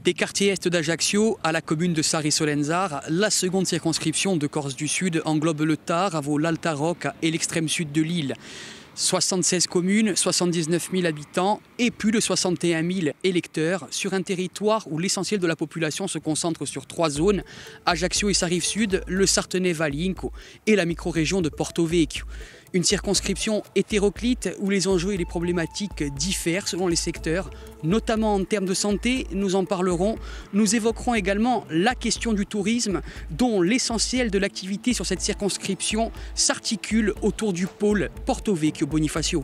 Des quartiers est d'Ajaccio à la commune de Sari-Solenzar, la seconde circonscription de Corse du Sud englobe le Taravo, l'Alta Rocca et l'extrême sud de l'île. 76 communes, 79 000 habitants et plus de 61 000 électeurs sur un territoire où l'essentiel de la population se concentre sur 3 zones, Ajaccio et sa rive sud, le Sartenay Valinco et la micro-région de Porto Vecchio. Une circonscription hétéroclite où les enjeux et les problématiques diffèrent selon les secteurs, notamment en termes de santé, nous en parlerons. Nous évoquerons également la question du tourisme, dont l'essentiel de l'activité sur cette circonscription s'articule autour du pôle Porto Vecchio Bonifacio.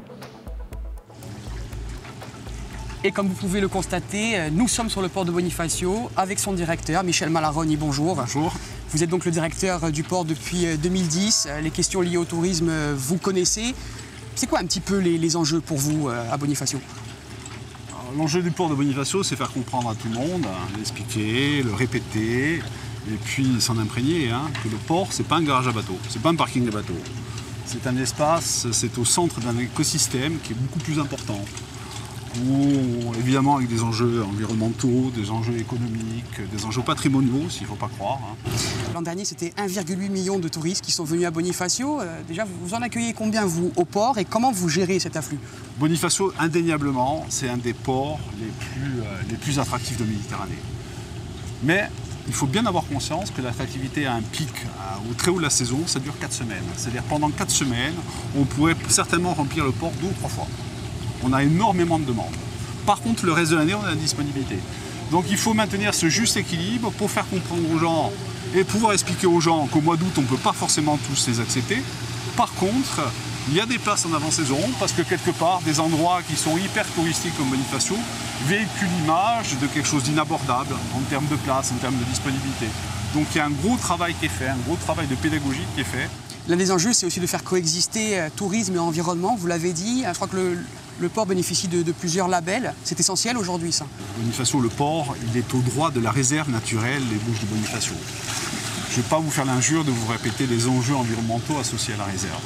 Et comme vous pouvez le constater, nous sommes sur le port de Bonifacio avec son directeur, Michel Malaroni. Bonjour. Bonjour. Vous êtes donc le directeur du port depuis 2010. Les questions liées au tourisme, vous connaissez. C'est quoi un petit peu les enjeux pour vous à Bonifacio? L'enjeu du port de Bonifacio, c'est faire comprendre à tout le monde, l'expliquer, le répéter, et puis s'en imprégner, que le port, c'est pas un garage à bateaux, c'est pas un parking à bateaux. C'est un espace, c'est au centre d'un écosystème qui est beaucoup plus important. Où, évidemment, avec des enjeux environnementaux, des enjeux économiques, des enjeux patrimoniaux, s'il ne faut pas croire. L'an dernier, c'était 1,8 million de touristes qui sont venus à Bonifacio. Déjà, vous en accueillez combien, vous, au port, et comment vous gérez cet afflux? Bonifacio, indéniablement, c'est un des ports les plus attractifs de Méditerranée. Mais il faut bien avoir conscience que l'attractivité a un pic au très haut de la saison, ça dure 4 semaines. C'est-à-dire pendant 4 semaines, on pourrait certainement remplir le port 2 ou 3 fois. On a énormément de demandes. Par contre, le reste de l'année, on a la disponibilité. Donc il faut maintenir ce juste équilibre pour faire comprendre aux gens et pouvoir expliquer aux gens qu'au mois d'août, on ne peut pas forcément tous les accepter. Par contre, il y a des places en avant-saison parce que quelque part, des endroits qui sont hyper touristiques comme Bonifacio véhiculent l'image de quelque chose d'inabordable en termes de place, en termes de disponibilité. Donc il y a un gros travail qui est fait, un gros travail de pédagogie qui est fait. L'un des enjeux, c'est aussi de faire coexister tourisme et environnement. Vous l'avez dit, je crois que le port bénéficie de plusieurs labels. C'est essentiel aujourd'hui, ça. Bonifacio, le port, il est au droit de la réserve naturelle des Bouches de Bonifacio. Je ne vais pas vous faire l'injure de vous répéter les enjeux environnementaux associés à la réserve.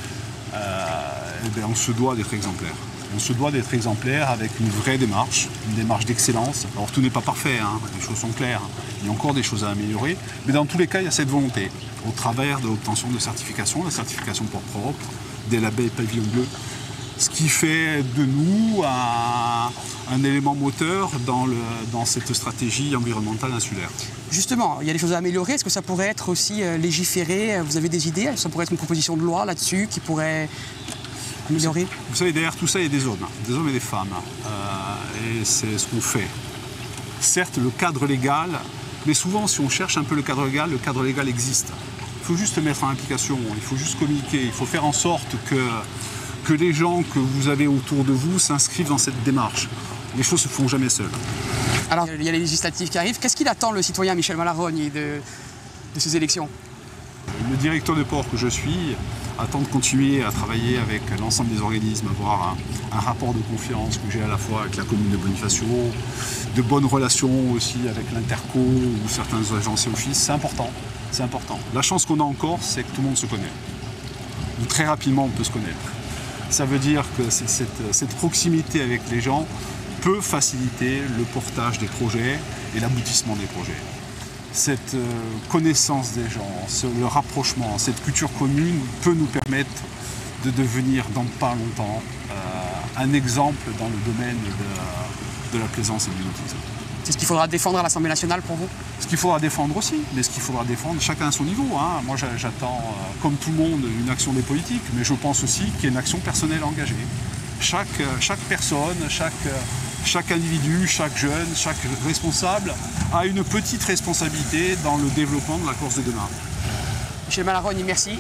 On se doit d'être exemplaire. On se doit d'être exemplaire avec une vraie démarche, une démarche d'excellence. Alors tout n'est pas parfait, les choses sont claires. Il y a encore des choses à améliorer. Mais dans tous les cas, il y a cette volonté, au travers de l'obtention de certifications, la certification port propre, des labels pavillon bleu, ce qui fait de nous un élément moteur dans cette stratégie environnementale insulaire. Justement, il y a des choses à améliorer. Est-ce que ça pourrait être aussi légiféré? Vous avez des idées? Ça pourrait être une proposition de loi là-dessus qui pourrait améliorer? Vous savez, derrière tout ça, il y a des hommes et des femmes. Et c'est ce qu'on fait. Certes, le cadre légal, mais souvent, si on cherche un peu le cadre légal existe. Il faut juste le mettre en application, il faut juste communiquer, il faut faire en sorte que les gens que vous avez autour de vous s'inscrivent dans cette démarche. Les choses ne se font jamais seules. Alors, il y a les législatives qui arrivent. Qu'est-ce qu'il attend le citoyen Michel Malaroni de ces élections? Le directeur de port que je suis attend de continuer à travailler avec l'ensemble des organismes, avoir un rapport de confiance que j'ai à la fois avec la commune de Bonifacio, de bonnes relations aussi avec l'Interco ou certains agences et offices. C'est important, c'est important. La chance qu'on a en Corse, c'est que tout le monde se connaît. Ou très rapidement, on peut se connaître. Ça veut dire que cette proximité avec les gens peut faciliter le portage des projets et l'aboutissement des projets. Cette connaissance des gens, le rapprochement, cette culture commune peut nous permettre de devenir dans pas longtemps un exemple dans le domaine de la plaisance et du nautisme. C'est ce qu'il faudra défendre à l'Assemblée nationale pour vous? Ce qu'il faudra défendre aussi, mais ce qu'il faudra défendre chacun à son niveau. Moi j'attends, comme tout le monde, une action des politiques, mais je pense aussi qu'il y a une action personnelle engagée. Chaque personne, chaque individu, chaque jeune, chaque responsable a une petite responsabilité dans le développement de la Corse de demain. Michel Malaroni, merci.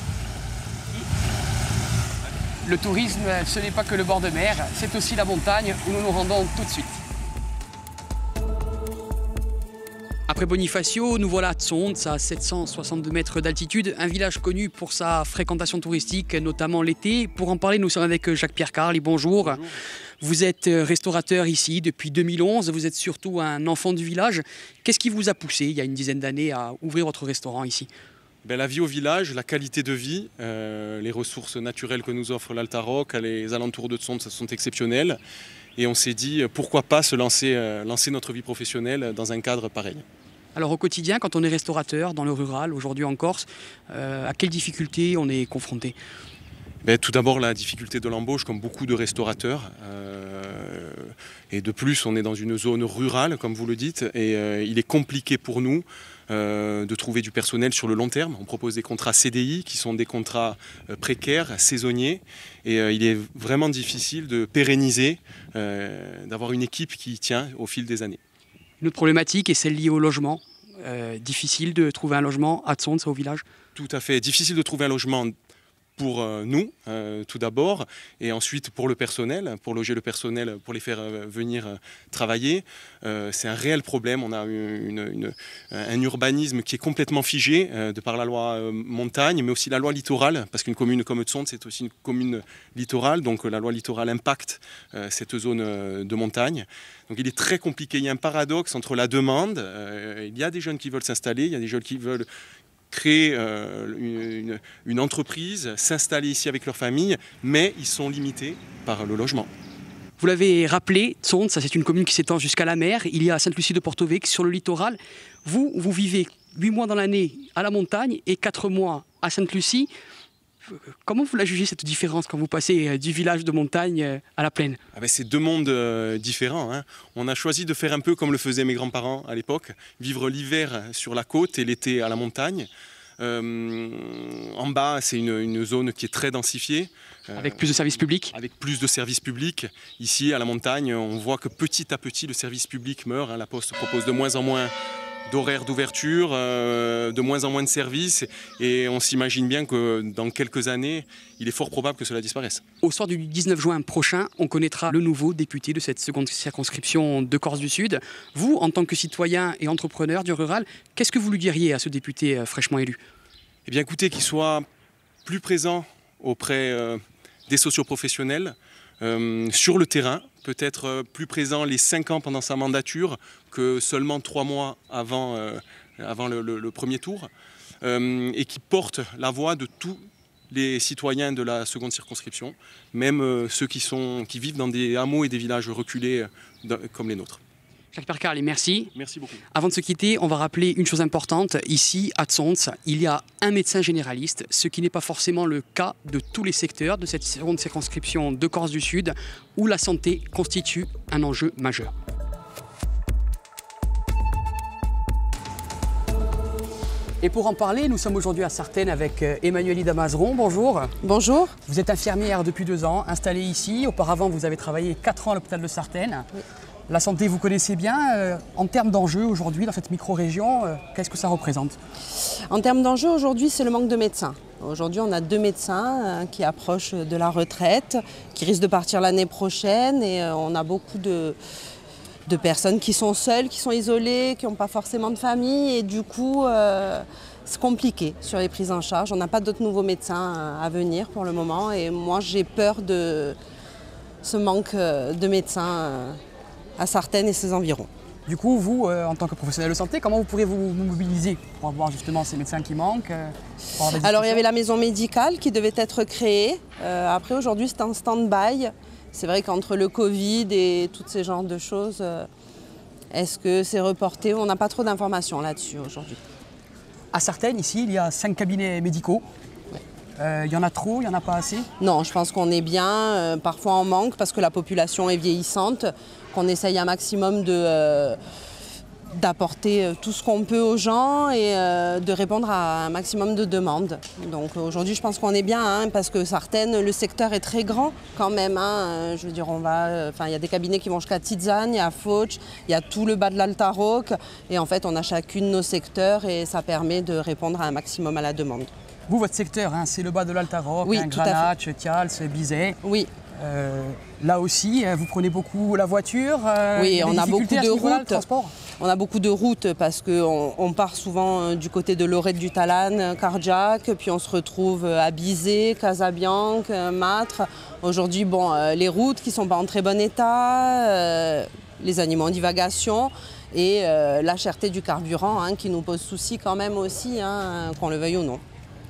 Le tourisme, ce n'est pas que le bord de mer, c'est aussi la montagne où nous nous rendons tout de suite. Après Bonifacio, nous voilà à Tsondes, à 762 mètres d'altitude, un village connu pour sa fréquentation touristique, notamment l'été. Pour en parler, nous sommes avec Jacques-Pierre Carly. Bonjour. Bonjour. Vous êtes restaurateur ici depuis 2011, vous êtes surtout un enfant du village. Qu'est-ce qui vous a poussé, il y a une dizaine d'années, à ouvrir votre restaurant ici? La vie au village, la qualité de vie, les ressources naturelles que nous offre l'Alta Rocca, les alentours de Tsondes, ça sont exceptionnels. Et on s'est dit pourquoi pas se lancer notre vie professionnelle dans un cadre pareil. Alors au quotidien, quand on est restaurateur dans le rural, aujourd'hui en Corse, à quelles difficultés on est confronté? Tout d'abord la difficulté de l'embauche comme beaucoup de restaurateurs. Et de plus on est dans une zone rurale comme vous le dites et il est compliqué pour nous de trouver du personnel sur le long terme. On propose des contrats CDI qui sont des contrats précaires, saisonniers et il est vraiment difficile de pérenniser, d'avoir une équipe qui tient au fil des années. Une autre problématique est celle liée au logement. Difficile de trouver un logement à Tsons, au village? Tout à fait, difficile de trouver un logement pour nous, tout d'abord, et ensuite pour le personnel, pour loger le personnel, pour les faire venir travailler. C'est un réel problème. On a un urbanisme qui est complètement figé de par la loi montagne, mais aussi la loi littorale, parce qu'une commune comme Tsons, c'est aussi une commune littorale, donc la loi littorale impacte cette zone de montagne. Donc il est très compliqué. Il y a un paradoxe entre la demande, il y a des jeunes qui veulent s'installer, il y a des jeunes qui veulent créer une entreprise, s'installer ici avec leur famille, mais ils sont limités par le logement. Vous l'avez rappelé, Tsons, c'est une commune qui s'étend jusqu'à la mer. Il y a Sainte-Lucie de Porto-Vecchio sur le littoral. Vous vivez 8 mois dans l'année à la montagne et 4 mois à Sainte-Lucie. Comment vous la jugez cette différence quand vous passez du village de montagne à la plaine? C'est deux mondes différents, hein. On a choisi de faire un peu comme le faisaient mes grands-parents à l'époque, vivre l'hiver sur la côte et l'été à la montagne. En bas, c'est une zone qui est très densifiée. Avec plus de services publics? Avec plus de services publics. Ici, à la montagne, on voit que petit à petit, le service public meurt, hein. La Poste propose de moins en moins d'horaires d'ouverture, de moins en moins de services et on s'imagine bien que dans quelques années, il est fort probable que cela disparaisse. Au soir du 19 juin prochain, on connaîtra le nouveau député de cette seconde circonscription de Corse du Sud. Vous, en tant que citoyen et entrepreneur du rural, qu'est-ce que vous lui diriez à ce député fraîchement élu? Eh bien écoutez, qu'il soit plus présent auprès des socioprofessionnels, sur le terrain, peut-être plus présent les 5 ans pendant sa mandature que seulement 3 mois avant le premier tour, et qui porte la voix de tous les citoyens de la seconde circonscription, même ceux qui vivent dans des hameaux et des villages reculés comme les nôtres. Jacques Percarlet, merci. Merci beaucoup. Avant de se quitter, on va rappeler une chose importante. Ici, à Tsons, il y a un médecin généraliste, ce qui n'est pas forcément le cas de tous les secteurs de cette seconde circonscription de Corse du Sud, où la santé constitue un enjeu majeur. Et pour en parler, nous sommes aujourd'hui à Sartène avec Emmanuelle Mazeron. Bonjour. Bonjour. Vous êtes infirmière depuis 2 ans, installée ici. Auparavant, vous avez travaillé 4 ans à l'hôpital de Sartène. Oui. La santé, vous connaissez bien. En termes d'enjeux aujourd'hui, dans cette micro-région, qu'est-ce que ça représente? En termes d'enjeux, aujourd'hui, c'est le manque de médecins. Aujourd'hui, on a 2 médecins qui approchent de la retraite, qui risquent de partir l'année prochaine. Et on a beaucoup de personnes qui sont seules, qui sont isolées, qui n'ont pas forcément de famille. Et du coup, c'est compliqué sur les prises en charge. On n'a pas d'autres nouveaux médecins à venir pour le moment. Et moi, j'ai peur de ce manque de médecins à Sartène et ses environs. Du coup, vous, en tant que professionnel de santé, comment vous pourrez vous mobiliser pour avoir justement ces médecins qui manquent? Alors, il y avait la maison médicale qui devait être créée. Après, aujourd'hui, c'est en stand-by. C'est vrai qu'entre le Covid et tous ces genres de choses, est-ce que c'est reporté? On n'a pas trop d'informations là-dessus aujourd'hui. À Sartène, ici, il y a 5 cabinets médicaux. Il y en a trop, il n'y en a pas assez? Non, je pense qu'on est bien. Parfois on manque parce que la population est vieillissante, qu'on essaye un maximum d'apporter tout ce qu'on peut aux gens et de répondre à un maximum de demandes. Donc aujourd'hui je pense qu'on est bien parce que Sartène, le secteur est très grand quand même. Je veux dire, il y a des cabinets qui vont jusqu'à Tizane, il y a Fauch, il y a tout le bas de l'Altaroc et en fait on a chacune nos secteurs et ça permet de répondre à un maximum à la demande. Vous, votre secteur, c'est le bas de l'Altaroc, oui, Granat, Thials, Bizet. Oui. Là aussi, vous prenez beaucoup la voiture? Oui, on a beaucoup de routes. Transport. On a beaucoup de routes parce qu'on part souvent du côté de Lorette du Talane, Cardiac, puis on se retrouve à Bizet, Casabianca, Mâtre. Aujourd'hui, les routes qui ne sont pas en très bon état, les animaux en divagation et la cherté du carburant qui nous pose souci quand même aussi, qu'on le veuille ou non.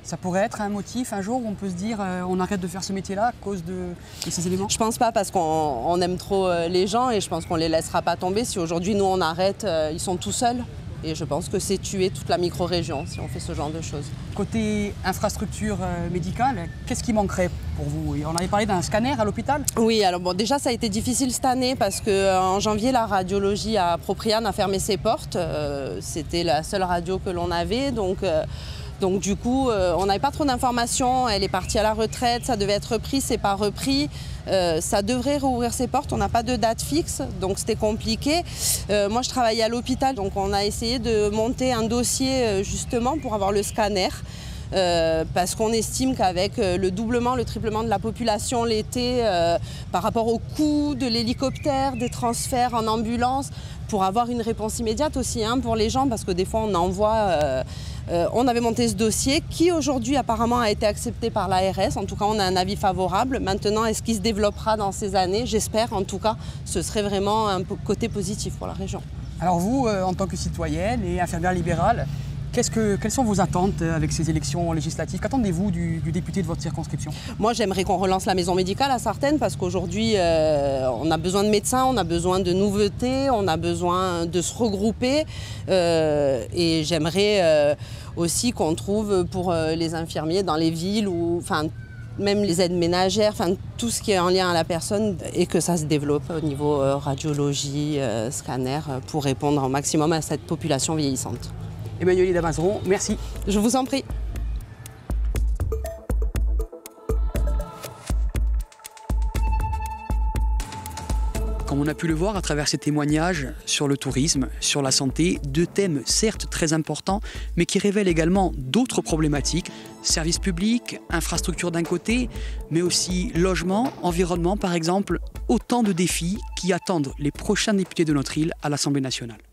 Ça pourrait être un motif un jour où on peut se dire on arrête de faire ce métier-là à cause de ces éléments? Je pense pas parce qu'on aime trop les gens et je pense qu'on les laissera pas tomber. Si aujourd'hui nous on arrête, ils sont tout seuls. Et je pense que c'est tuer toute la micro-région si on fait ce genre de choses. Côté infrastructure médicale, qu'est-ce qui manquerait pour vous? On avait parlé d'un scanner à l'hôpital? Oui, alors bon, déjà ça a été difficile cette année parce qu'en janvier, la radiologie à Propriane a fermé ses portes. C'était la seule radio que l'on avait, donc du coup, on n'avait pas trop d'informations. Elle est partie à la retraite, ça devait être repris, c'est pas repris. Ça devrait rouvrir ses portes, on n'a pas de date fixe, donc c'était compliqué. Moi, je travaillais à l'hôpital, donc on a essayé de monter un dossier justement pour avoir le scanner. Parce qu'on estime qu'avec le doublement, le triplement de la population l'été, par rapport au coût de l'hélicoptère, des transferts en ambulance, pour avoir une réponse immédiate aussi pour les gens, parce que des fois on envoie... on avait monté ce dossier qui aujourd'hui apparemment a été accepté par l'ARS. En tout cas, on a un avis favorable. Maintenant, est-ce qu'il se développera dans ces années? J'espère. En tout cas, ce serait vraiment un côté positif pour la région. Alors vous, en tant que citoyenne et infirmière libérale, quelles sont vos attentes avec ces élections législatives? Qu'attendez-vous du député de votre circonscription? Moi, j'aimerais qu'on relance la maison médicale à Sartène parce qu'aujourd'hui, on a besoin de médecins, on a besoin de nouveautés, on a besoin de se regrouper. Et j'aimerais aussi qu'on trouve pour les infirmiers dans les villes ou même les aides ménagères, tout ce qui est en lien à la personne et que ça se développe au niveau radiologie, scanner, pour répondre au maximum à cette population vieillissante. Emmanuelle Damasron, merci. Je vous en prie. Comme on a pu le voir à travers ces témoignages sur le tourisme, sur la santé, deux thèmes certes très importants, mais qui révèlent également d'autres problématiques. Services publics, infrastructures d'un côté, mais aussi logement, environnement par exemple, autant de défis qui attendent les prochains députés de notre île à l'Assemblée nationale.